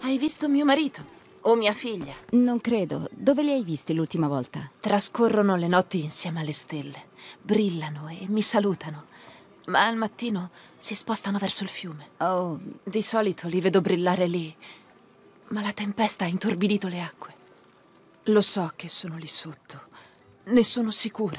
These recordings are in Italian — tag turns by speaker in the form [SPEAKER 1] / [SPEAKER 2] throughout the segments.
[SPEAKER 1] Hai visto mio marito? O mia figlia?
[SPEAKER 2] Non credo. Dove li hai visti l'ultima volta?
[SPEAKER 1] Trascorrono le notti insieme alle stelle. Brillano e mi salutano. Ma al mattino si spostano verso il fiume.
[SPEAKER 2] Oh,
[SPEAKER 1] Di solito li vedo brillare lì. Ma la tempesta ha intorbidito le acque. Lo so che sono lì sotto. Ne sono sicura.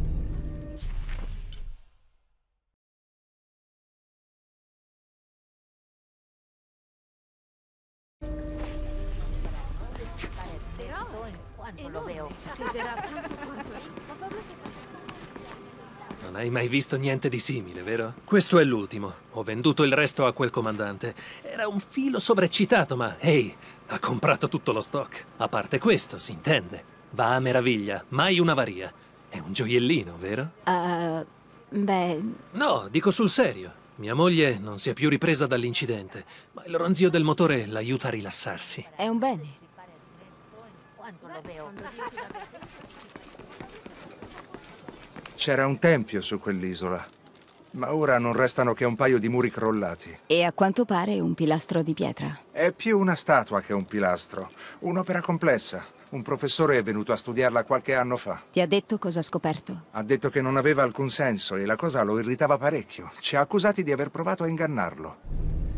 [SPEAKER 3] Non hai mai visto niente di simile, vero? Questo è l'ultimo. Ho venduto il resto a quel comandante. Era un filo sovreccitato, ma ehi, ha comprato tutto lo stock. A parte questo, si intende. Va a meraviglia, mai un'avaria. È un gioiellino, vero?
[SPEAKER 2] beh,
[SPEAKER 3] No, dico sul serio. Mia moglie non si è più ripresa dall'incidente, ma il ronzio del motore l'aiuta a rilassarsi.
[SPEAKER 2] è un bene.
[SPEAKER 4] C'era un tempio su quell'isola, ma ora non restano che un paio di muri crollati.
[SPEAKER 2] E a quanto pare un pilastro di pietra.
[SPEAKER 4] È più una statua che un pilastro. Un'opera complessa. Un professore è venuto a studiarla qualche anno fa.
[SPEAKER 2] Ti ha detto cosa ha scoperto?
[SPEAKER 4] Ha detto che non aveva alcun senso e la cosa lo irritava parecchio. Ci ha accusati di aver provato a ingannarlo.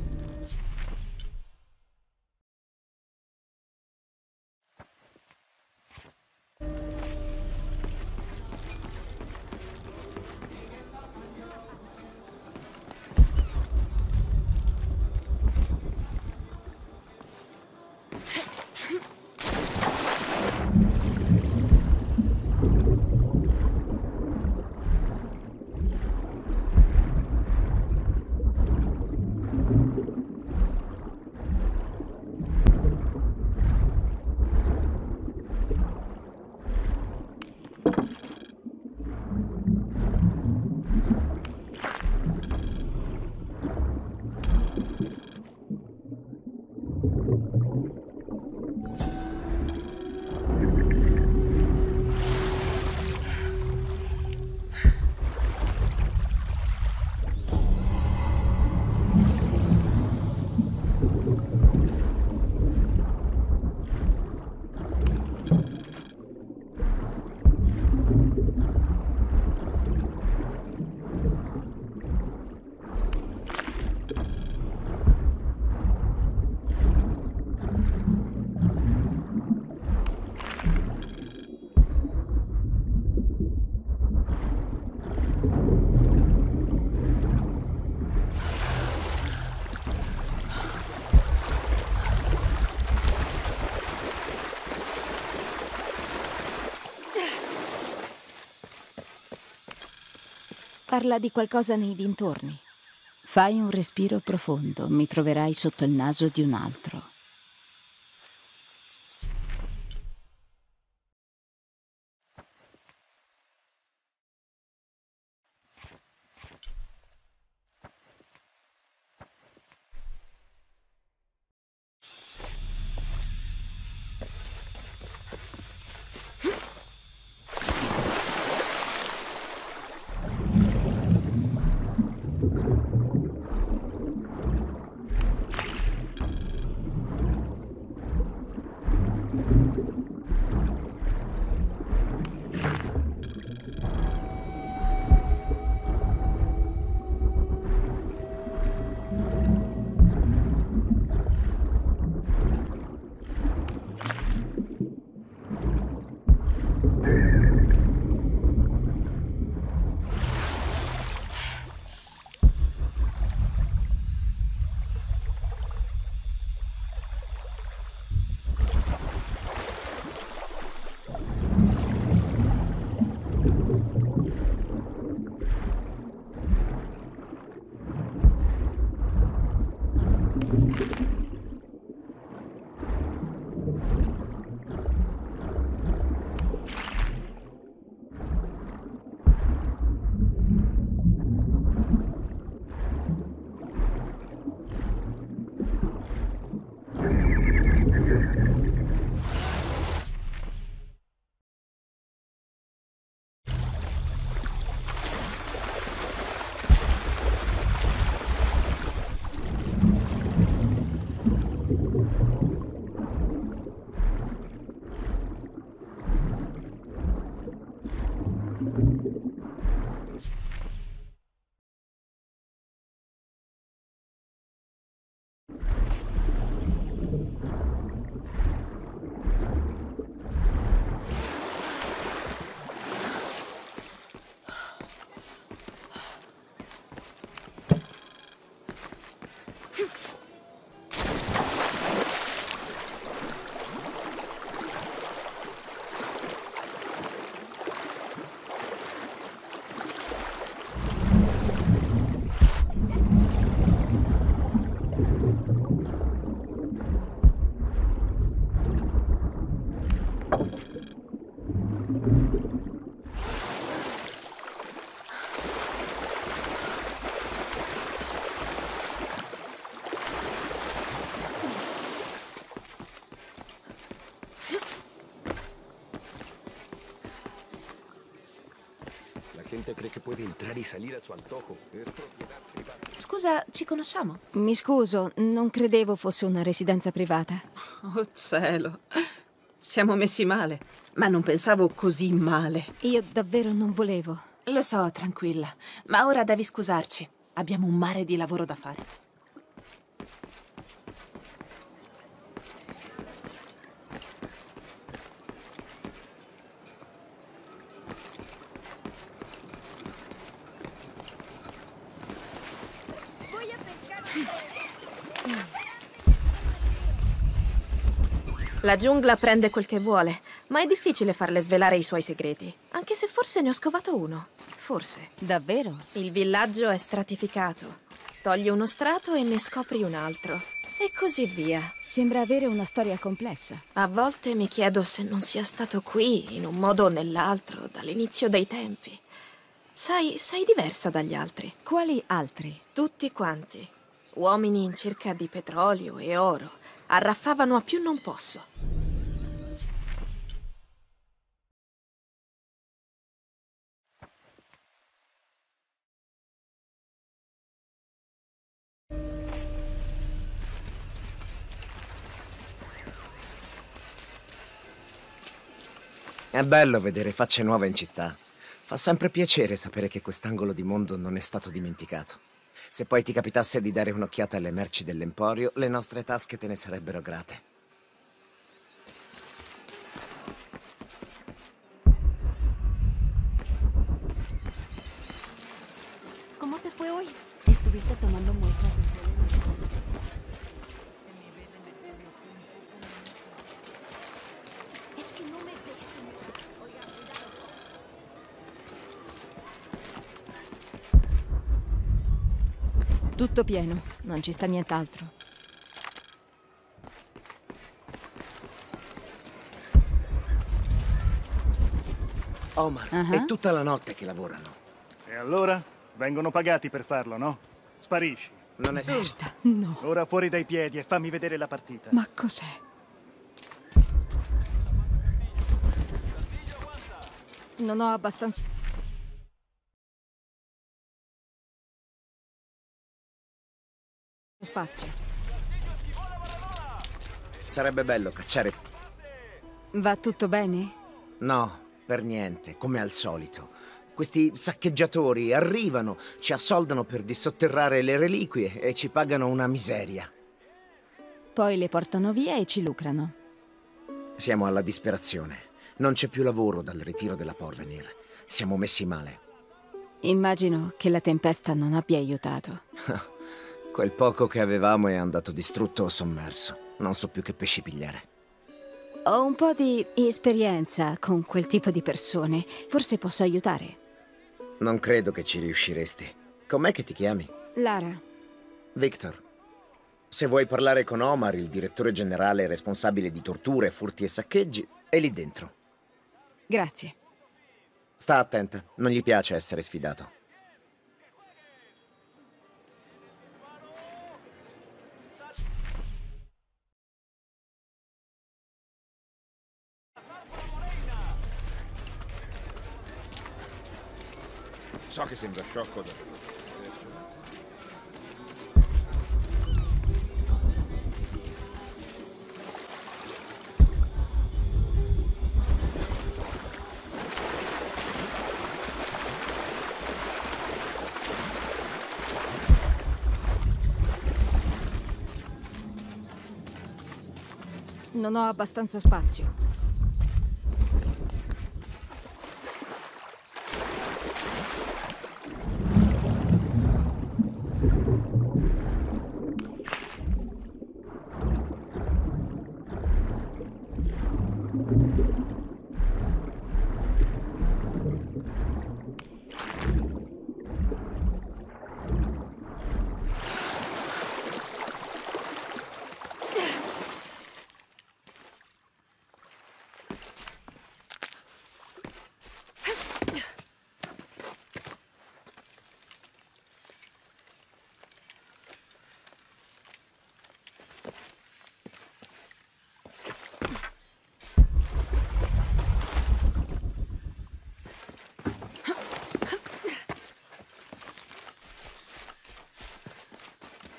[SPEAKER 2] Parla di qualcosa nei dintorni. Fai un respiro profondo, mi troverai sotto il naso di un altro.
[SPEAKER 5] gente cree que puede entrar y salir a su antojo. Es propiedad privada.
[SPEAKER 1] Scusa, ci conosciamo?
[SPEAKER 2] Mi scuso, non credevo fosse una residenza privata.
[SPEAKER 1] Oh cielo, siamo messi male, ma non pensavo così male.
[SPEAKER 2] Io davvero non volevo.
[SPEAKER 1] Lo so, tranquilla, ma ora devi scusarci. Abbiamo un mare di lavoro da fare.
[SPEAKER 6] La giungla prende quel che vuole, ma è difficile farle svelare i suoi segreti. Anche se forse ne ho scovato uno. Forse.
[SPEAKER 2] Davvero?
[SPEAKER 6] Il villaggio è stratificato. Togli uno strato e ne scopri un altro. E così via.
[SPEAKER 2] Sembra avere una storia complessa.
[SPEAKER 6] A volte mi chiedo se non sia stato qui, in un modo o nell'altro, dall'inizio dei tempi. Sai, sei diversa dagli altri.
[SPEAKER 2] Quali altri?
[SPEAKER 6] Tutti quanti. Uomini in cerca di petrolio e oro. Arraffavano a più non posso.
[SPEAKER 7] È bello vedere facce nuove in città. Fa sempre piacere sapere che quest'angolo di mondo non è stato dimenticato. Se poi ti capitasse di dare un'occhiata alle merci dell'Emporio, le nostre tasche te ne sarebbero grate.
[SPEAKER 8] ¿Cómo te fue hoy? Estuviste tomando muestras de suelo. Es que no me ves, señor. Oiga, cuidado.
[SPEAKER 2] Tutto pieno, non ci sta nient'altro.
[SPEAKER 7] Omar, è tutta la notte che lavorano.
[SPEAKER 9] E allora? Vengono pagati per farlo, no? Sparisci.
[SPEAKER 7] Non è
[SPEAKER 2] Berta, no.
[SPEAKER 9] Ora fuori dai piedi e fammi vedere la partita.
[SPEAKER 2] Ma cos'è? Non ho abbastanza spazio.
[SPEAKER 7] Sarebbe bello cacciare...
[SPEAKER 2] Va tutto bene?
[SPEAKER 7] No, per niente, come al solito. Questi saccheggiatori arrivano, ci assoldano per dissotterrare le reliquie e ci pagano una miseria.
[SPEAKER 2] Poi le portano via e ci lucrano.
[SPEAKER 7] Siamo alla disperazione. Non c'è più lavoro dal ritiro della Porvenir. Siamo messi male.
[SPEAKER 2] Immagino che la tempesta non abbia aiutato.
[SPEAKER 7] Quel poco che avevamo è andato distrutto o sommerso. Non so più che pesci pigliare.
[SPEAKER 2] Ho un po' di esperienza con quel tipo di persone. Forse posso aiutare.
[SPEAKER 7] Non credo che ci riusciresti. Com'è che ti chiami?
[SPEAKER 2] Lara.
[SPEAKER 7] Victor. Se vuoi parlare con Omar, il direttore generale responsabile di torture, furti e saccheggi, è lì dentro.
[SPEAKER 2] Grazie.
[SPEAKER 7] Sta attenta, non gli piace essere sfidato.
[SPEAKER 4] So che sembra sciocco da...
[SPEAKER 2] Non ho abbastanza spazio.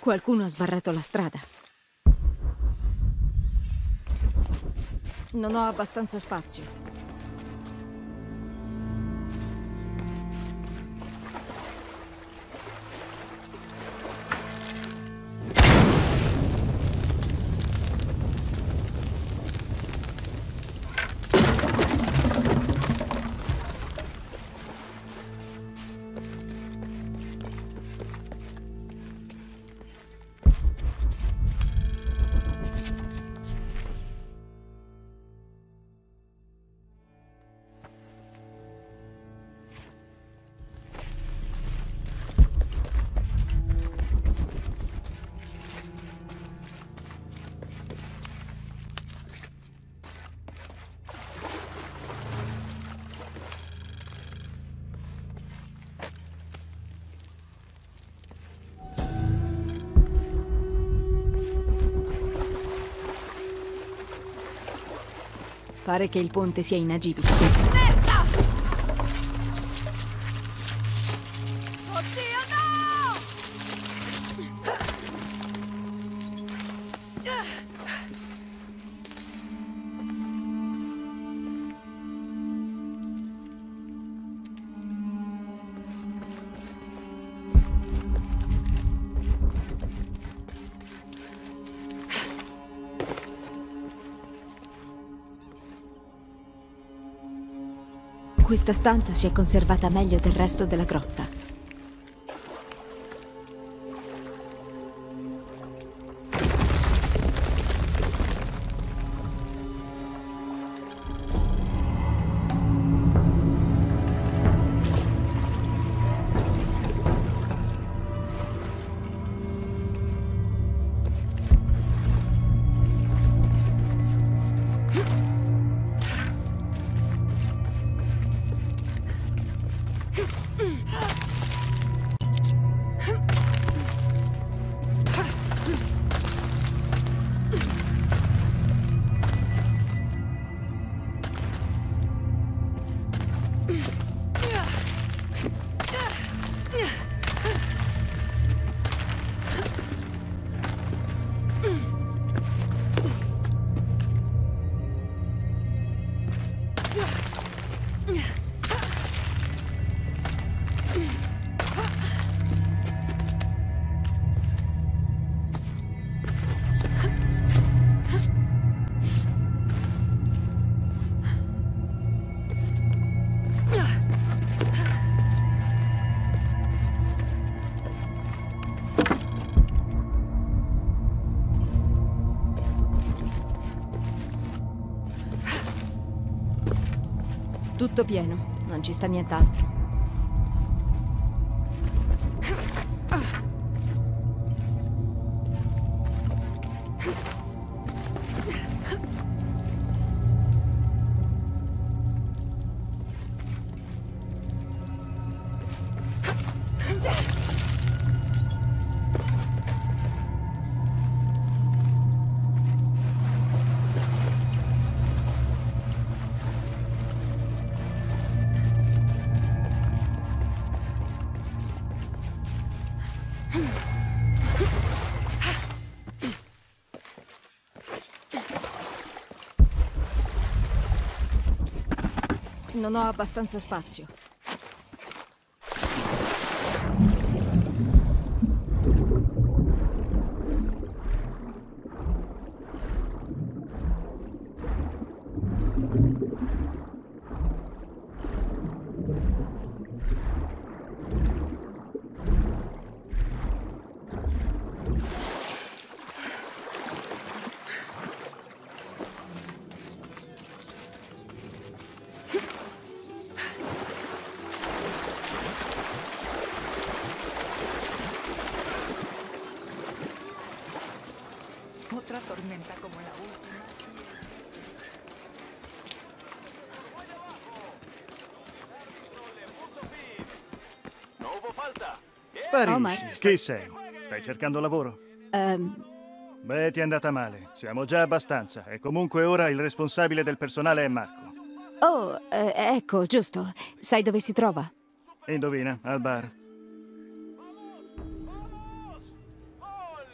[SPEAKER 2] Qualcuno ha sbarrato la strada. Non ho abbastanza spazio. Pare che il ponte sia inagibile.
[SPEAKER 8] Merda! Oddio, no!
[SPEAKER 2] Questa stanza si è conservata meglio del resto della grotta. Tutto pieno, non ci sta nient'altro. Non ho abbastanza spazio.
[SPEAKER 8] Otra tormenta como la última.
[SPEAKER 9] Sparisci. Chi sei? Stai cercando lavoro? Beh, ti è andata male. Siamo già abbastanza. E comunque ora il responsabile del personale è Marco.
[SPEAKER 2] Oh, ecco, giusto. Sai dove si trova?
[SPEAKER 9] Indovina, al bar.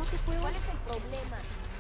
[SPEAKER 8] ¿Cómo te fue? ¿Cuál es el problema?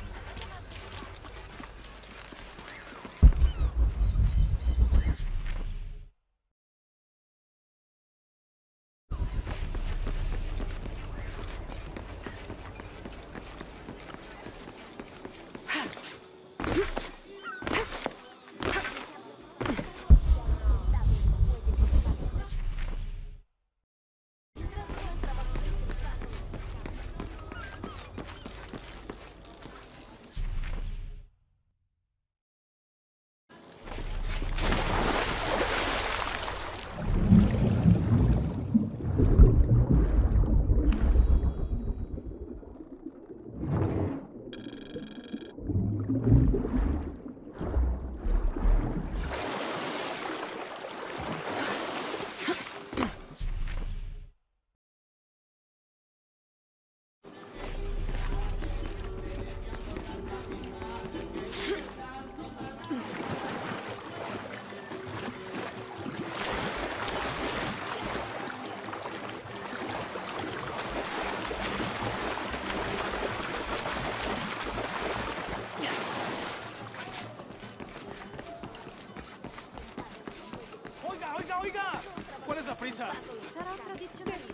[SPEAKER 10] Oiga! ¿Cuál es la prisa?
[SPEAKER 6] Sarà un tradizionalista.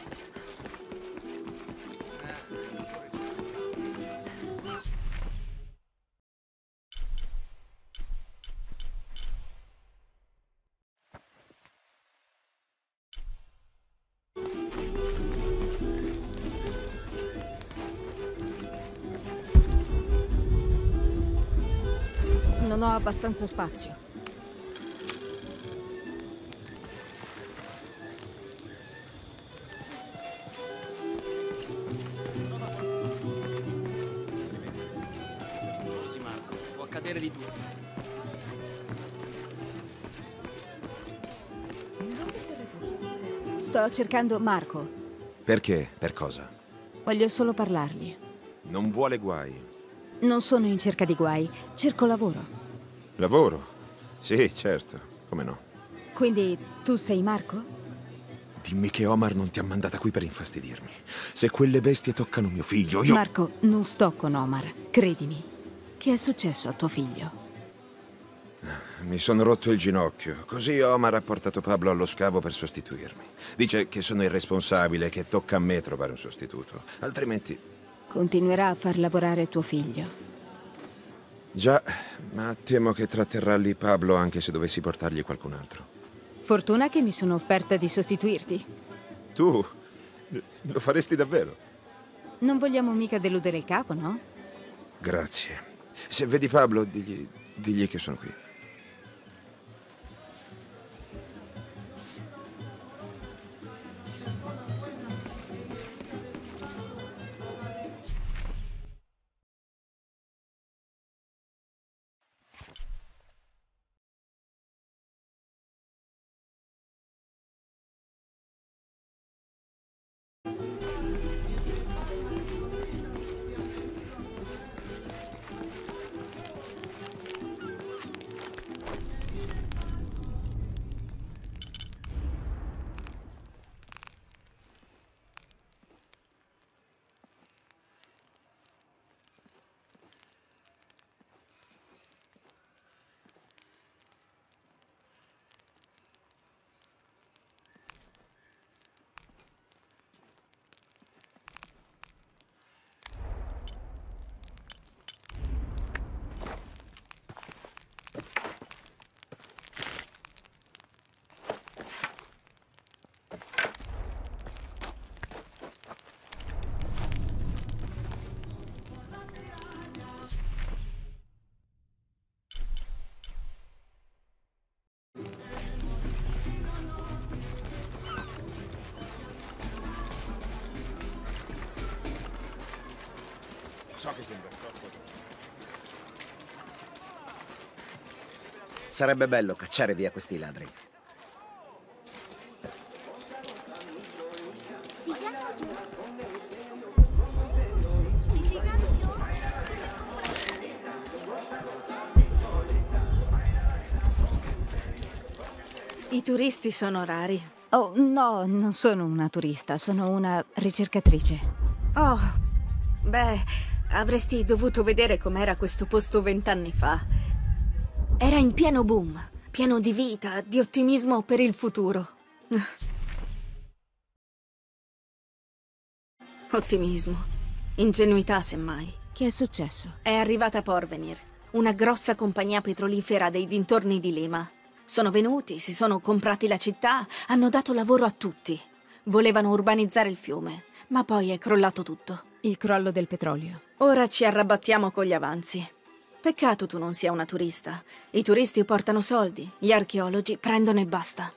[SPEAKER 2] Non ho abbastanza spazio.
[SPEAKER 10] Può accadere di tutto.
[SPEAKER 2] Sto cercando Marco.
[SPEAKER 5] Perché? Per cosa?
[SPEAKER 2] Voglio solo parlargli.
[SPEAKER 5] Non vuole guai.
[SPEAKER 2] Non sono in cerca di guai, cerco lavoro.
[SPEAKER 5] Lavoro? Sì, certo. Come no?
[SPEAKER 2] Quindi tu sei Marco?
[SPEAKER 5] Dimmi che Omar non ti ha mandata qui per infastidirmi. Se quelle bestie toccano mio figlio, io...
[SPEAKER 2] Marco, non sto con Omar, credimi. Che è successo a tuo figlio?
[SPEAKER 5] Mi sono rotto il ginocchio. Così Omar ha portato Pablo allo scavo per sostituirmi. Dice che sono irresponsabile e che tocca a me trovare un sostituto. Altrimenti...
[SPEAKER 2] Continuerà a far lavorare tuo figlio.
[SPEAKER 5] Già, ma temo che tratterrà lì Pablo anche se dovessi portargli qualcun altro.
[SPEAKER 2] Fortuna che mi sono offerta di sostituirti.
[SPEAKER 5] Tu? Lo faresti davvero?
[SPEAKER 2] Non vogliamo mica deludere il capo, no?
[SPEAKER 5] Grazie. Se vedi Pablo, digli che sono qui. So che sembra troppo.
[SPEAKER 7] Sarebbe bello cacciare via questi ladri.
[SPEAKER 6] I turisti sono rari.
[SPEAKER 2] Oh, no, non sono una turista, sono una ricercatrice.
[SPEAKER 6] Oh,
[SPEAKER 11] Beh, avresti dovuto vedere com'era questo posto 20 anni fa. Era in pieno boom, pieno di vita, di ottimismo per il futuro. Ottimismo. Ingenuità, semmai.
[SPEAKER 2] Che è successo?
[SPEAKER 11] È arrivata Porvenir, una grossa compagnia petrolifera dei dintorni di Lima. Sono venuti, si sono comprati la città, hanno dato lavoro a tutti. Volevano urbanizzare il fiume, ma poi è crollato tutto.
[SPEAKER 2] Il crollo del petrolio.
[SPEAKER 11] Ora ci arrabattiamo con gli avanzi. Peccato tu non sia una turista. I turisti portano soldi, gli archeologi prendono e basta.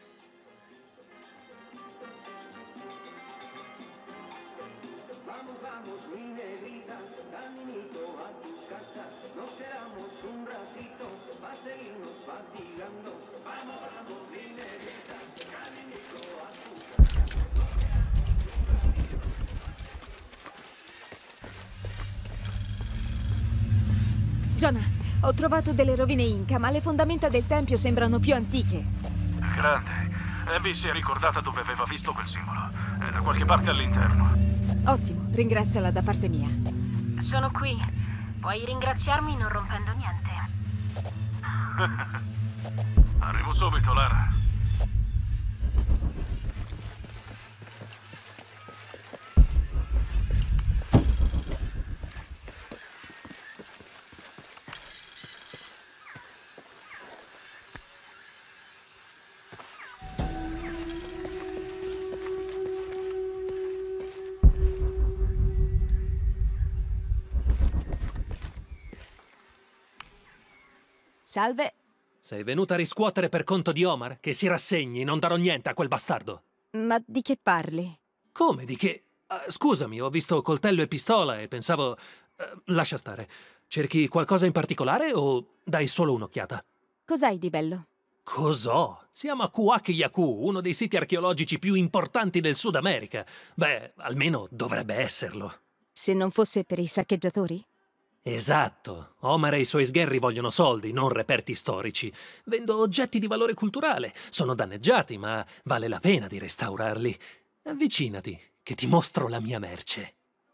[SPEAKER 2] Jonah, ho trovato delle rovine Inca, ma le fondamenta del tempio sembrano più antiche.
[SPEAKER 12] Grande. Abby si è ricordata dove aveva visto quel simbolo. È da qualche parte all'interno.
[SPEAKER 2] Ottimo, ringraziala da parte mia.
[SPEAKER 13] Sono qui. Puoi ringraziarmi non rompendo niente.
[SPEAKER 12] Arrivo subito, Lara.
[SPEAKER 2] Salve.
[SPEAKER 3] Sei venuta a riscuotere per conto di Omar? Che si rassegni, non darò niente a quel bastardo.
[SPEAKER 2] Ma di che parli?
[SPEAKER 3] Come, di che? Scusami, ho visto coltello e pistola e pensavo... lascia stare. Cerchi qualcosa in particolare o dai solo un'occhiata?
[SPEAKER 2] Cos'hai di bello?
[SPEAKER 3] Cos'ho? Siamo a Kuwak Yaku, uno dei siti archeologici più importanti del Sud America. Beh, almeno dovrebbe esserlo.
[SPEAKER 2] Se non fosse per i saccheggiatori?
[SPEAKER 3] Esatto. Omar e i suoi sgherri vogliono soldi, non reperti storici. Vendo oggetti di valore culturale. Sono danneggiati, ma vale la pena di restaurarli. Avvicinati, che ti mostro la mia merce.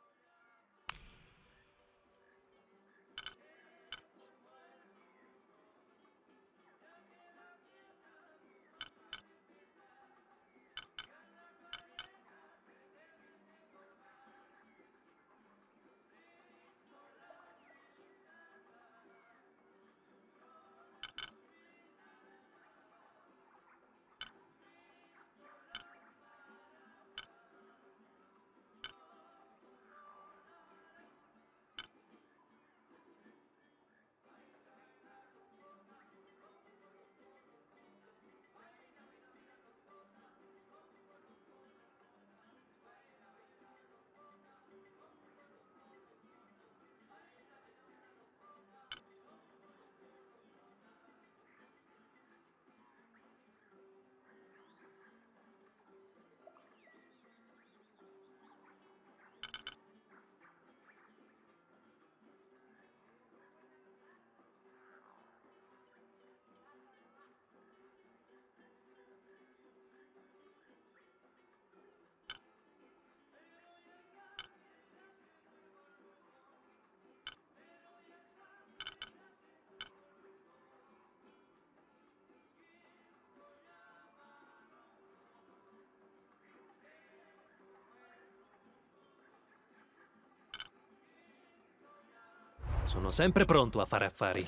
[SPEAKER 3] Sono sempre pronto a fare affari.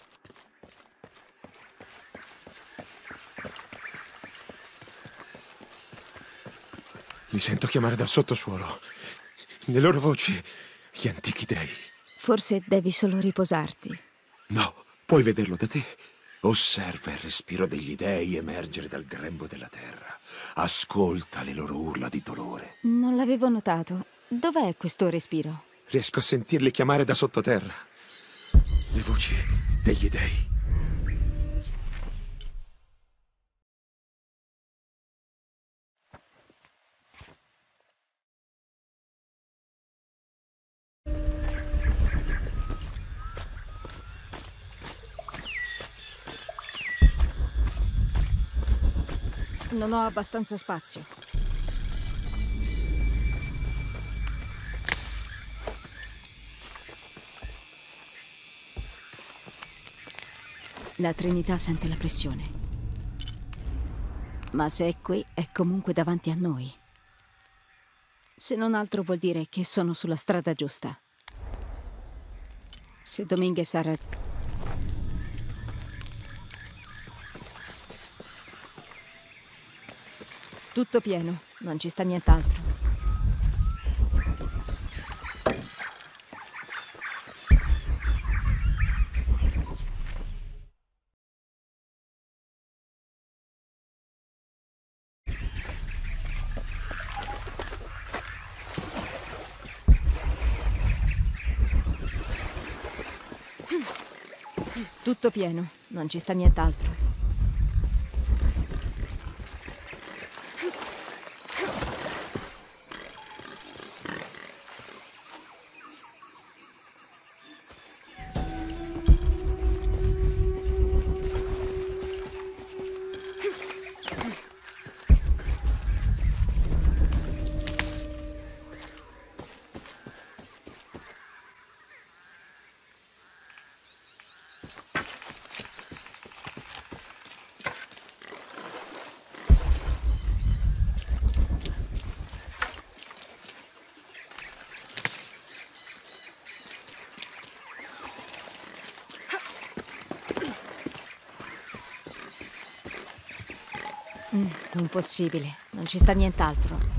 [SPEAKER 5] Li sento chiamare dal sottosuolo. Le loro voci, gli antichi dei.
[SPEAKER 2] Forse devi solo riposarti.
[SPEAKER 5] No, puoi vederlo da te. Osserva il respiro degli dei emergere dal grembo della terra. Ascolta le loro urla di dolore.
[SPEAKER 2] Non l'avevo notato. Dov'è questo respiro?
[SPEAKER 5] Riesco a sentirli chiamare da sottoterra. Le voci degli dei.
[SPEAKER 2] Non ho abbastanza spazio. La Trinità sente la pressione. Ma se è qui, è comunque davanti a noi. Se non altro vuol dire che sono sulla strada giusta. Se Dominguez ha ragione. Tutto pieno, non ci sta nient'altro. Tutto pieno, non ci sta nient'altro. Impossibile, non ci sta nient'altro.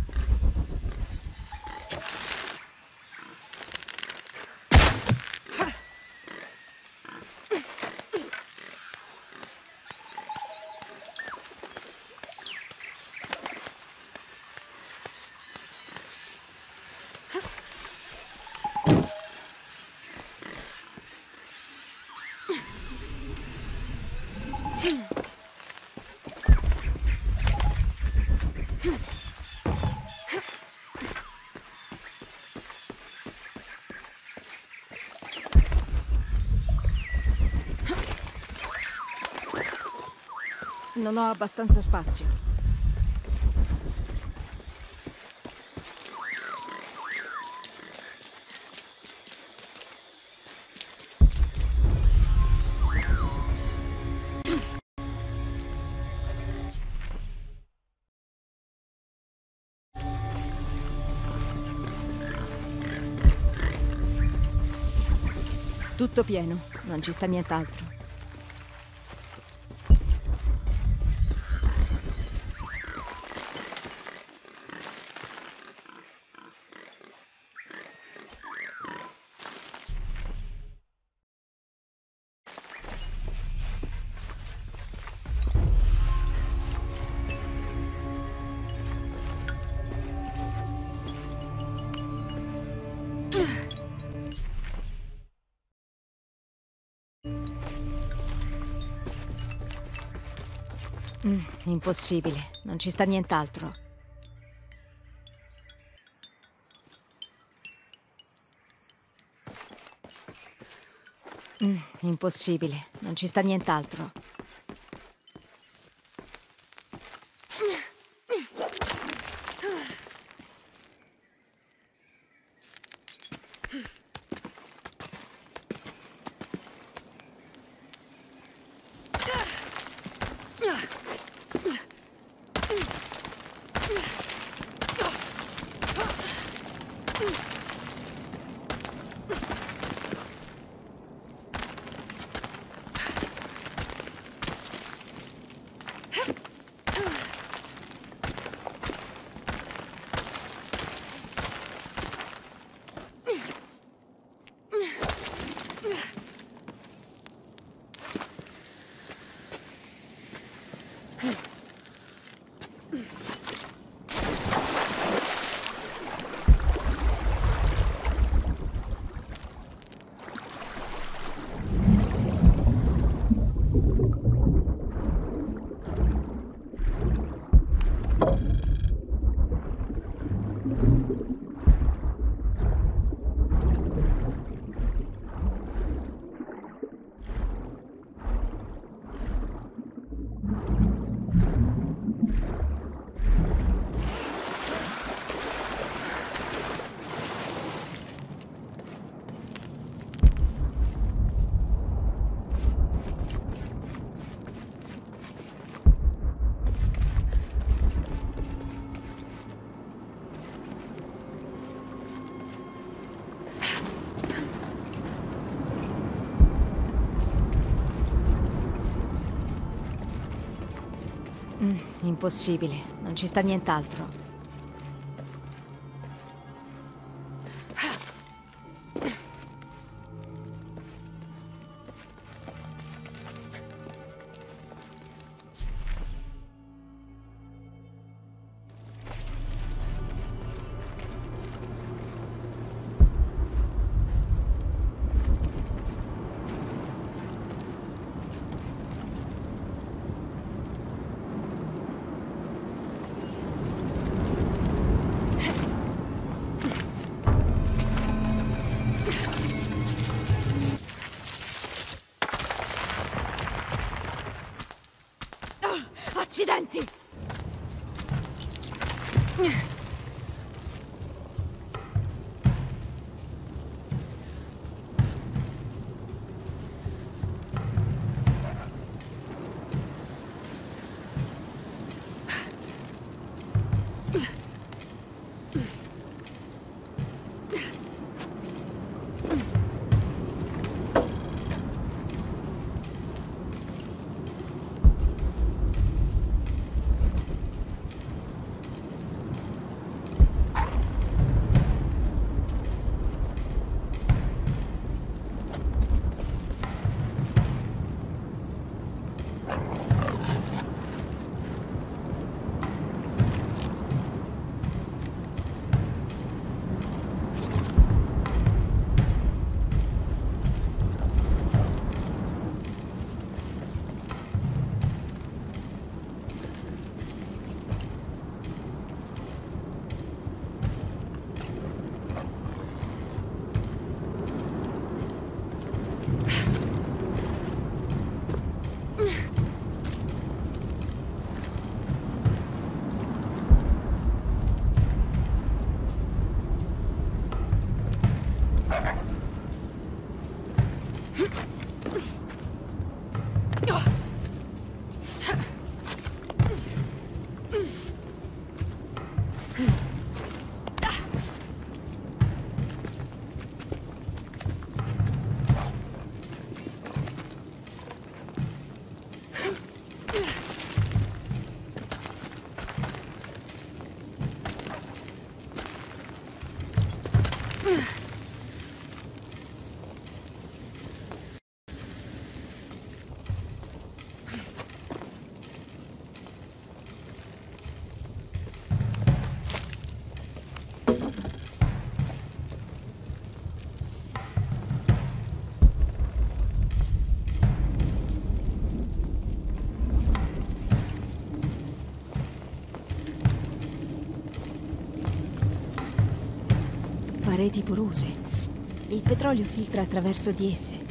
[SPEAKER 2] Non ho abbastanza spazio. Tutto pieno, non ci sta nient'altro. Impossibile, non ci sta nient'altro. Impossibile, non ci sta nient'altro. Impossibile, non ci sta nient'altro.
[SPEAKER 11] Accidenti!
[SPEAKER 2] Pareti porose. Il petrolio filtra attraverso di esse.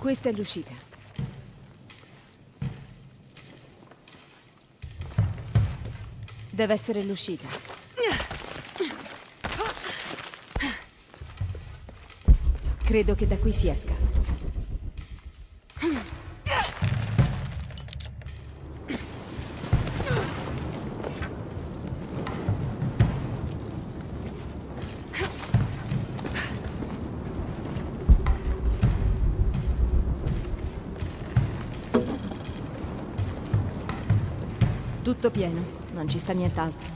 [SPEAKER 2] Questa è l'uscita. Deve essere l'uscita. Credo che da qui si esca. Tutto pieno, non ci sta nient'altro.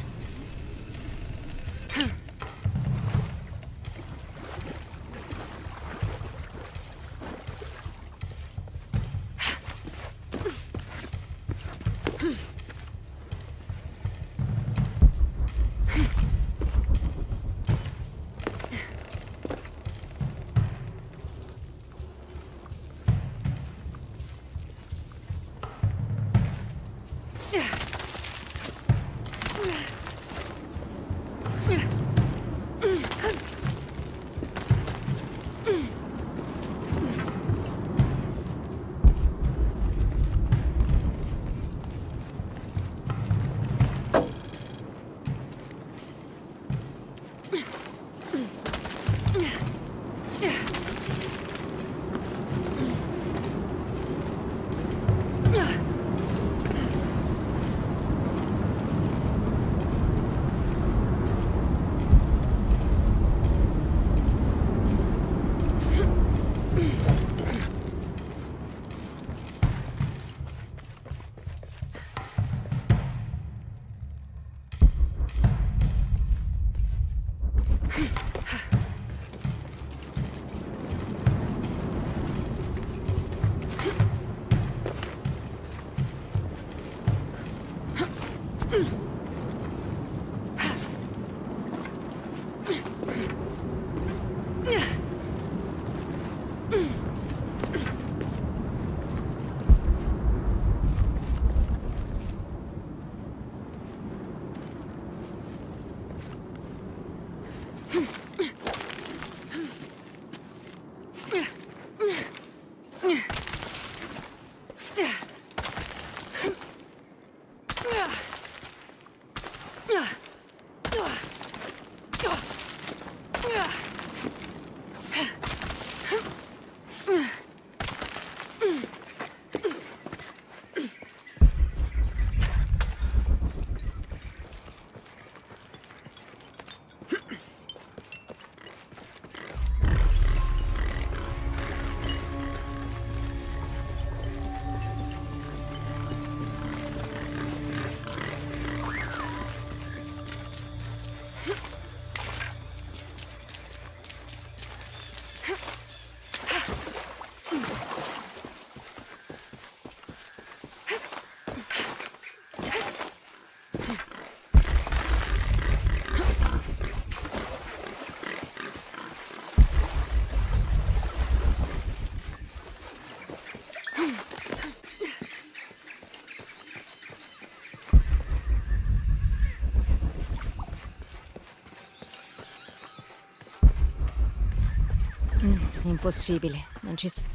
[SPEAKER 2] Impossibile, non ci sta.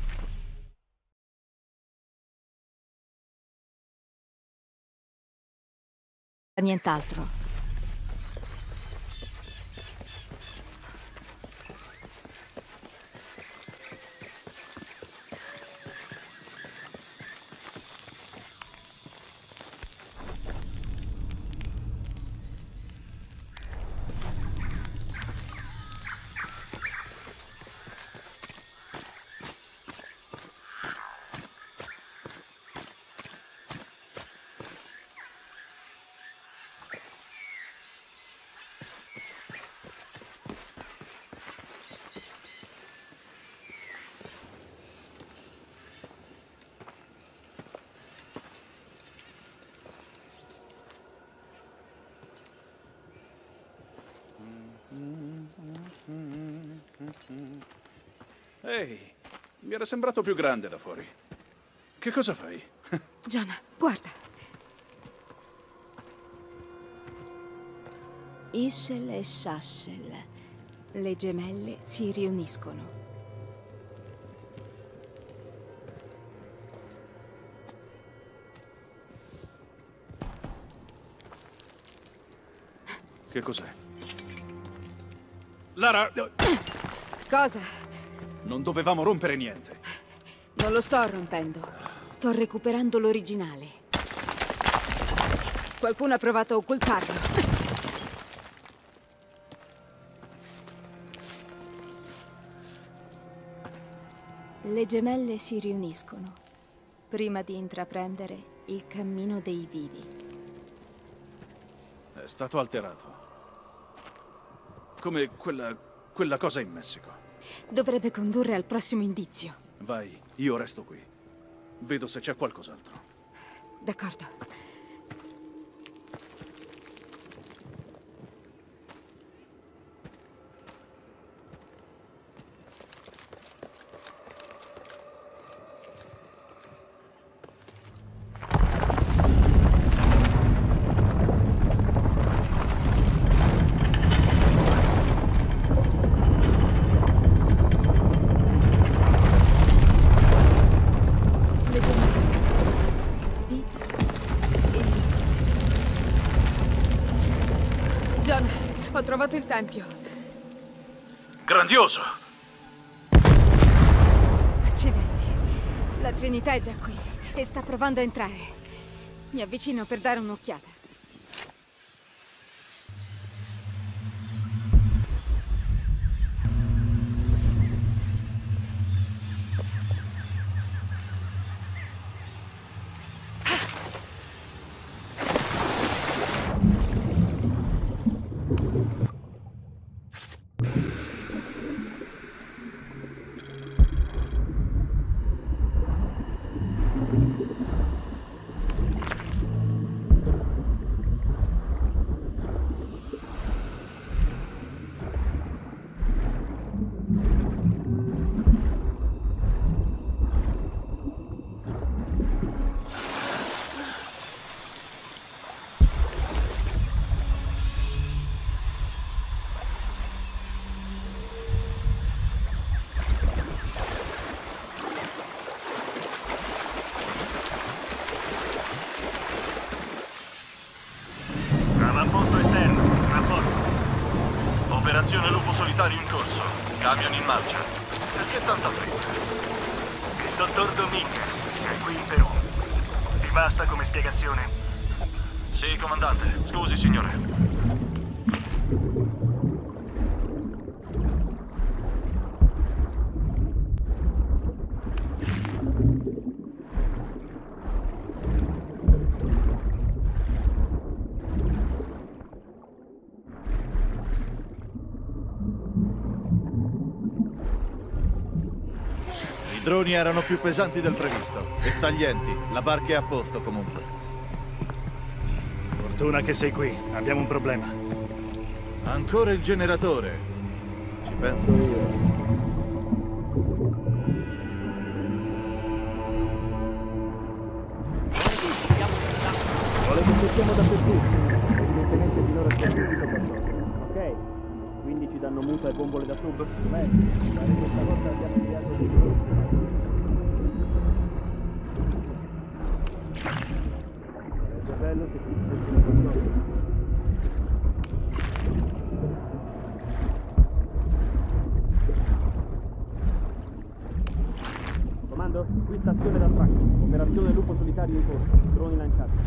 [SPEAKER 2] Nient'altro.
[SPEAKER 12] Ehi, mi era sembrato più grande da fuori. Che cosa fai?
[SPEAKER 2] Gianna, guarda. Ishel e Shashel, le gemelle si riuniscono.
[SPEAKER 12] Che cos'è? Lara!
[SPEAKER 2] Cosa?
[SPEAKER 12] Non dovevamo rompere niente.
[SPEAKER 2] Non lo sto rompendo. Sto recuperando l'originale. Qualcuno ha provato a occultarlo. Le gemelle si riuniscono prima di intraprendere il cammino dei vivi.
[SPEAKER 12] È stato alterato. Come quella cosa in Messico.
[SPEAKER 2] Dovrebbe condurre al prossimo indizio.
[SPEAKER 12] Vai, io resto qui. Vedo se c'è qualcos'altro.
[SPEAKER 2] D'accordo. Ho trovato il tempio.
[SPEAKER 12] Grandioso!
[SPEAKER 2] Accidenti. La Trinità è già qui e sta provando a entrare. Mi avvicino per dare un'occhiata.
[SPEAKER 12] Avamposto esterno, rapporto. Operazione Lupo Solitario in corso. Camion in marcia. Perché tanta fretta?
[SPEAKER 14] Il dottor Dominguez è qui in Perù. Ti basta come spiegazione?
[SPEAKER 12] Sì, comandante. Scusi, signore.
[SPEAKER 15] I droni erano più pesanti del previsto e taglienti. La barca è a posto comunque.
[SPEAKER 9] Fortuna che sei qui. Abbiamo un problema.
[SPEAKER 15] Ancora il generatore. Ci penso io.
[SPEAKER 10] Vuole che cerchiamo dappertutto. Evidentemente finora si è sentito qualcosa. Ok. Quindi ci danno muta e bombole da sub? Beh, pare che questa volta abbiamo inviato di più. Sarebbe bello se ci fossimo qualcosa. Comando, qui stazione d'attracco. Operazione Lupo Solitario in corso. Droni lanciati.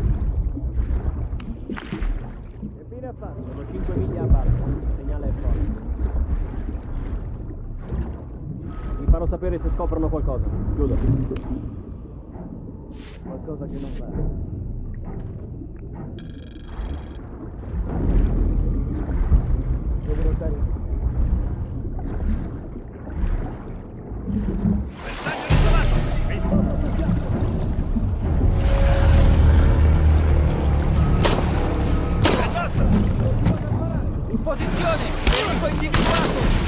[SPEAKER 10] Che fine ha fatto? Sono 5 miglia a basso. Il segnale è forte. Vi farò sapere se scoprono qualcosa. Chiudo. Qualcosa che non va. Devo stare. In posizione! Nemico individuato!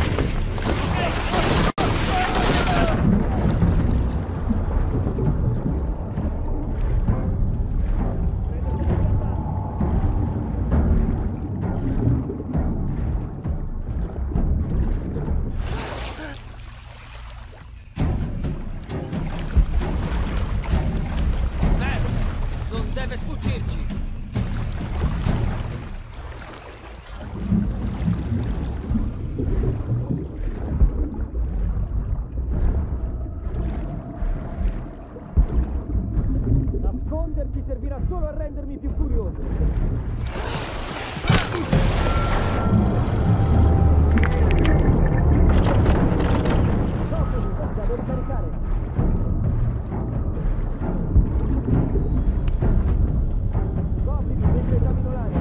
[SPEAKER 10] servirà solo a rendermi più furioso. Devo ricaricare. Coprimi mentre esamino l'aria.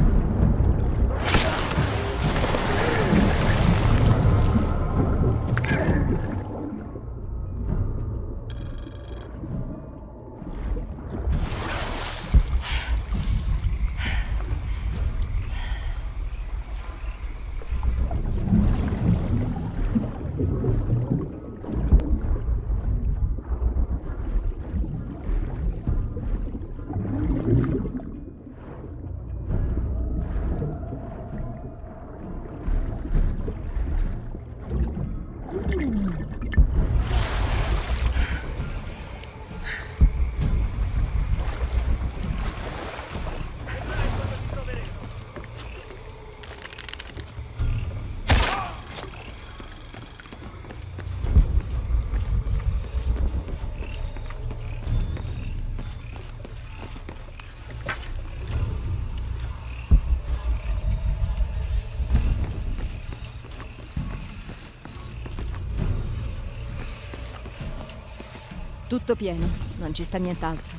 [SPEAKER 2] Tutto pieno, non ci sta nient'altro.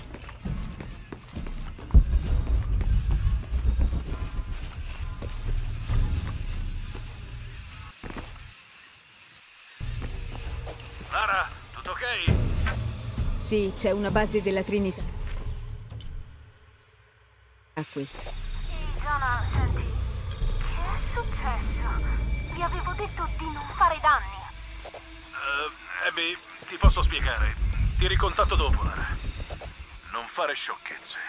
[SPEAKER 12] Lara, tutto ok?
[SPEAKER 2] Sì, c'è una base della Trinità. Qui.
[SPEAKER 13] Giona, senti, che è successo? Vi avevo detto di non fare danni.
[SPEAKER 12] Abby, ti posso spiegare. Ti ricontatto dopo, Lara. Non fare sciocchezze.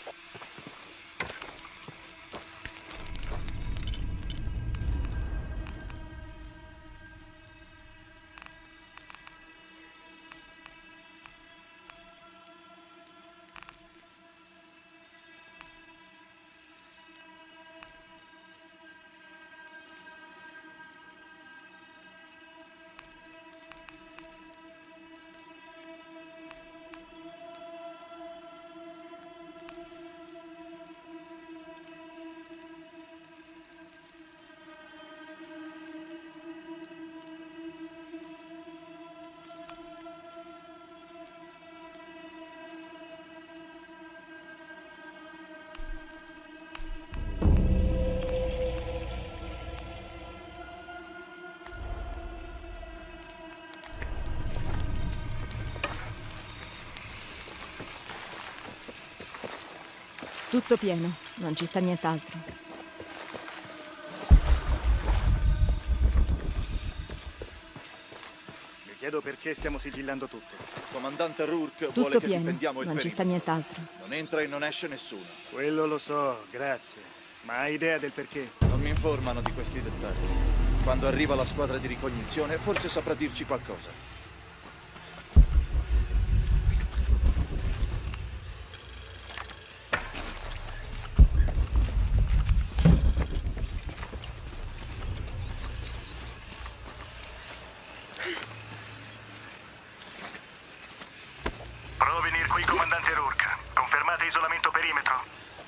[SPEAKER 2] Tutto pieno, non ci sta nient'altro.
[SPEAKER 9] Mi chiedo perché stiamo sigillando tutto.
[SPEAKER 15] Comandante Rourke
[SPEAKER 2] Tutto
[SPEAKER 15] vuole che
[SPEAKER 2] pieno,
[SPEAKER 15] difendiamo il
[SPEAKER 2] non ci sta
[SPEAKER 15] perimetro.
[SPEAKER 2] nient'altro.
[SPEAKER 15] Non entra e non esce nessuno.
[SPEAKER 9] Quello lo so, grazie. Ma hai idea del perché?
[SPEAKER 15] Non mi informano di questi dettagli. Quando arriva la squadra di ricognizione, forse saprà dirci qualcosa.
[SPEAKER 14] Provo a venire qui, comandante Rourke. Confermate isolamento perimetro.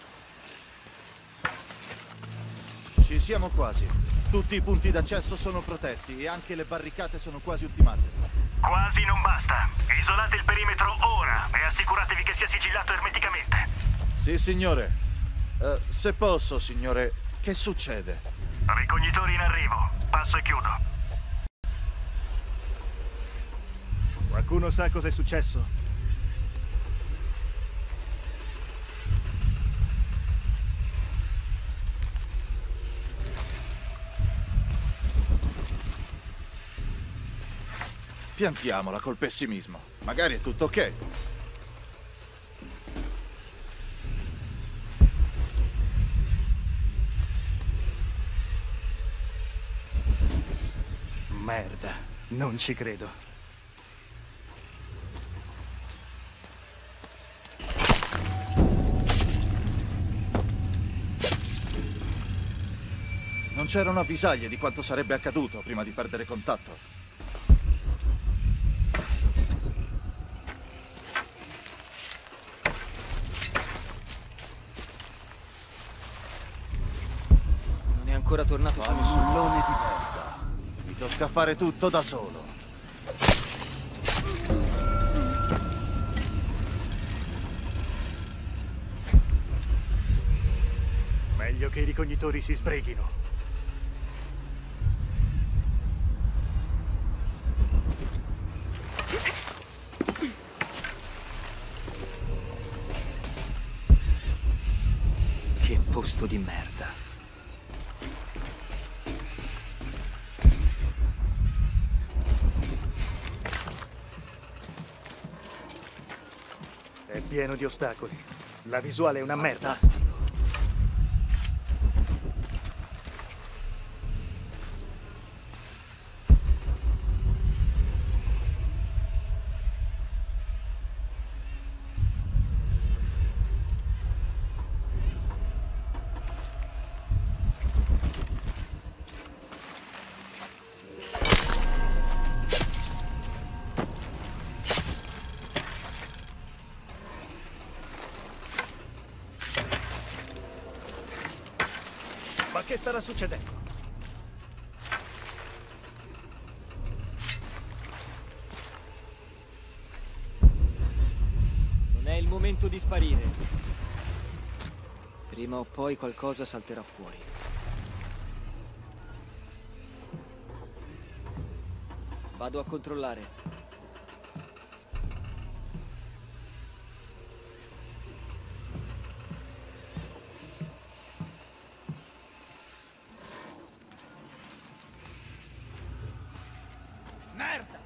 [SPEAKER 15] Ci siamo quasi. Tutti i punti d'accesso sono protetti e anche le barricate sono quasi ultimate.
[SPEAKER 14] Quasi non basta. Isolate il perimetro ora e assicuratevi che sia sigillato ermeticamente.
[SPEAKER 15] Sì, signore. Se posso, signore, che succede?
[SPEAKER 14] Ricognitori in arrivo. Passo e chiudo.
[SPEAKER 9] Qualcuno sa cosa è successo?
[SPEAKER 15] Piantiamola col pessimismo. Magari è tutto ok.
[SPEAKER 9] Merda, non ci credo.
[SPEAKER 15] Non c'erano avvisaglie di quanto sarebbe accaduto prima di perdere contatto.
[SPEAKER 10] ancora tornato su nessuno.
[SPEAKER 15] Fannullone di merda. Mi tocca fare tutto da solo.
[SPEAKER 9] Meglio che i ricognitori si sbreghino.
[SPEAKER 10] Che posto di merda.
[SPEAKER 9] È pieno di ostacoli. La visuale è una merda.
[SPEAKER 10] Fantastico.
[SPEAKER 9] Ma che starà succedendo?
[SPEAKER 10] Non è il momento di sparire. Prima o poi qualcosa salterà fuori. Vado a controllare. Merda!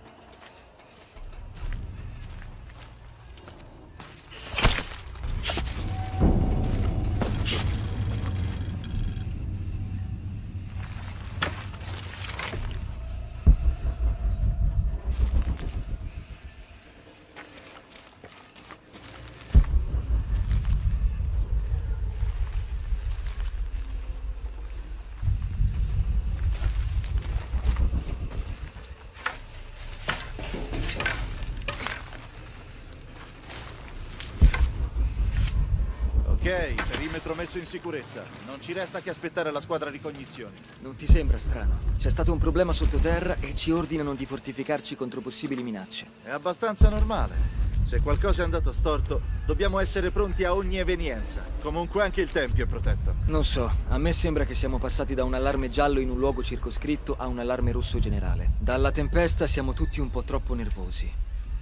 [SPEAKER 15] Ok, perimetro messo in sicurezza. Non ci resta che aspettare la squadra ricognizioni.
[SPEAKER 10] Non ti sembra strano? C'è stato un problema sottoterra e ci ordinano di fortificarci contro possibili minacce.
[SPEAKER 15] È abbastanza normale. Se qualcosa è andato storto, dobbiamo essere pronti a ogni evenienza. Comunque anche il tempio è protetto.
[SPEAKER 10] Non so, a me sembra che siamo passati da un allarme giallo in un luogo circoscritto a un allarme rosso generale. Dalla tempesta siamo tutti un po' troppo nervosi.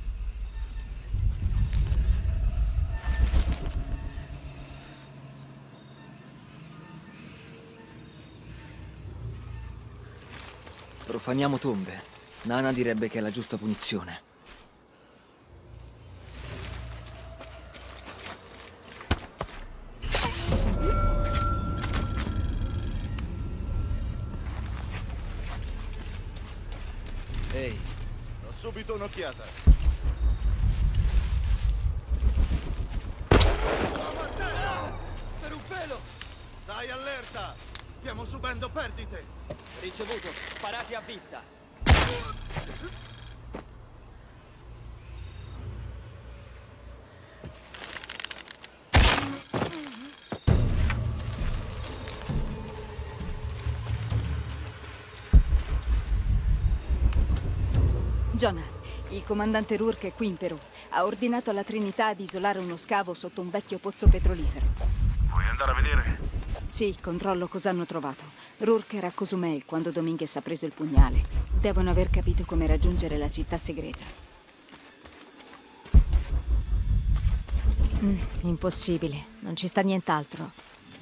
[SPEAKER 10] Profaniamo tombe. Nana direbbe che è la giusta punizione. Ehi.
[SPEAKER 15] Do subito un'occhiata.
[SPEAKER 10] Per un pelo!
[SPEAKER 15] Stai allerta! Stiamo subendo perdite!
[SPEAKER 10] Ricevuto, sparati a vista.
[SPEAKER 2] Jonah, il comandante Rourke è qui in Perù. Ha ordinato alla Trinità di isolare uno scavo sotto un vecchio pozzo petrolifero.
[SPEAKER 12] Vuoi andare a vedere?
[SPEAKER 2] Sì, controllo cosa hanno trovato. Rourke era a Cozumel quando Dominguez ha preso il pugnale. Devono aver capito come raggiungere la città segreta. Impossibile, non ci sta nient'altro.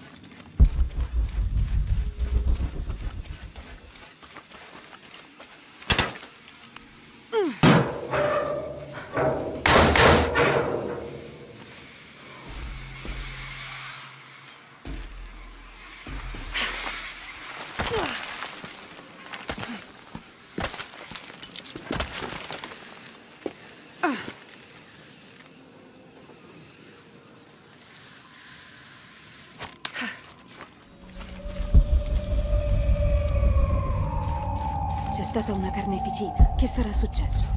[SPEAKER 2] C'è stata una carneficina. Che sarà successo?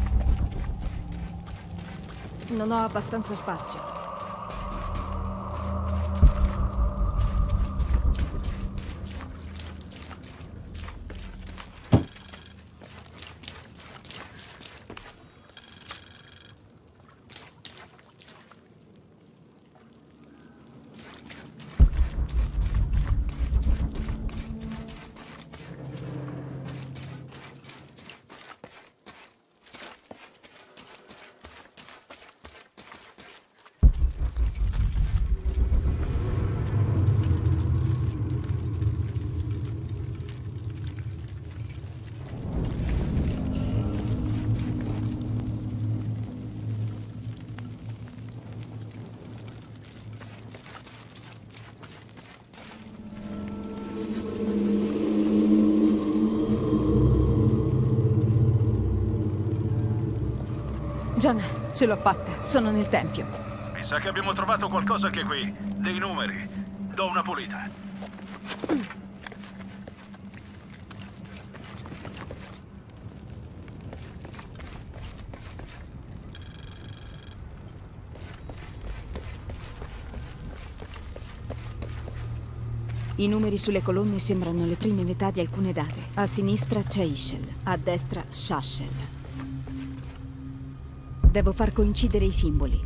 [SPEAKER 2] Non ho abbastanza spazio. Gianna, ce l'ho fatta. Sono nel tempio.
[SPEAKER 12] Mi sa che abbiamo trovato qualcosa anche qui. Dei numeri. Do una pulita.
[SPEAKER 2] I numeri sulle colonne sembrano le prime metà di alcune date. A sinistra c'è Ischel, a destra Shashel. Devo far coincidere i simboli.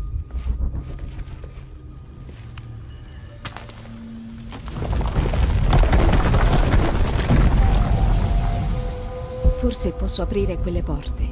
[SPEAKER 2] Forse posso aprire quelle porte.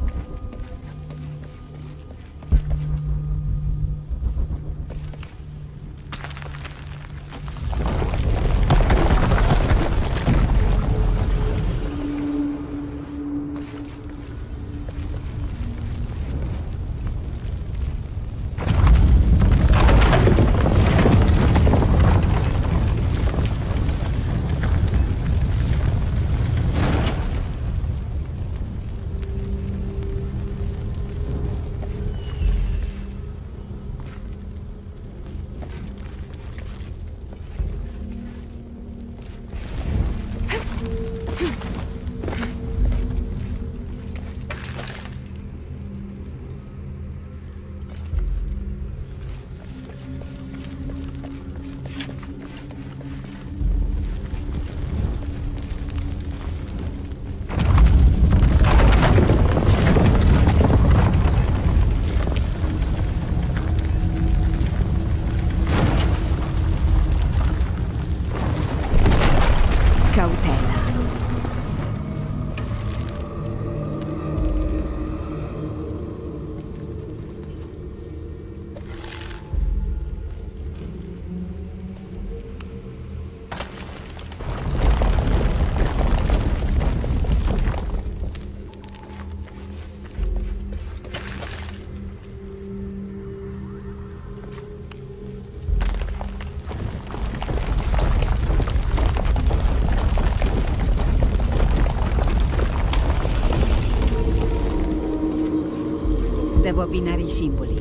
[SPEAKER 2] Devo abbinare i simboli.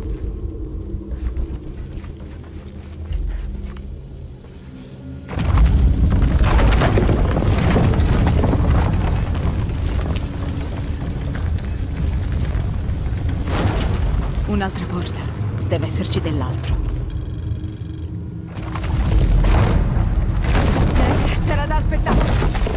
[SPEAKER 2] Un'altra porta. Deve esserci dell'altro. C'era da aspettarsi.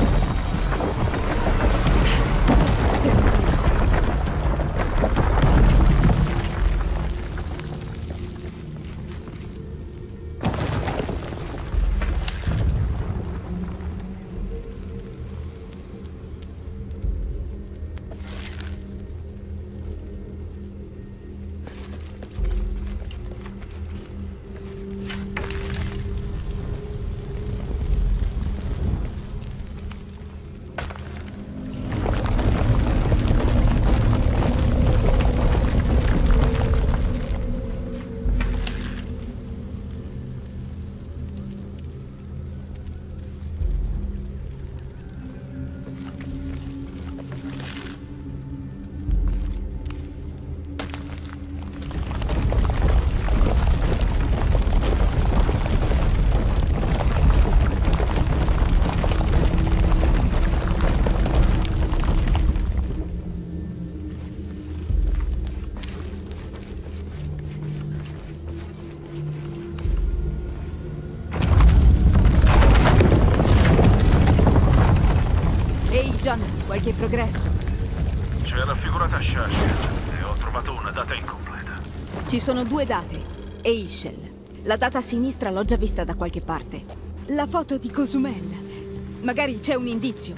[SPEAKER 2] Qualche progresso?
[SPEAKER 12] C'è raffigurata Shashel e ho trovato una data incompleta.
[SPEAKER 2] Ci sono due date. E Ischel. La data a sinistra l'ho già vista da qualche parte. La foto di Cozumel. Magari c'è un indizio.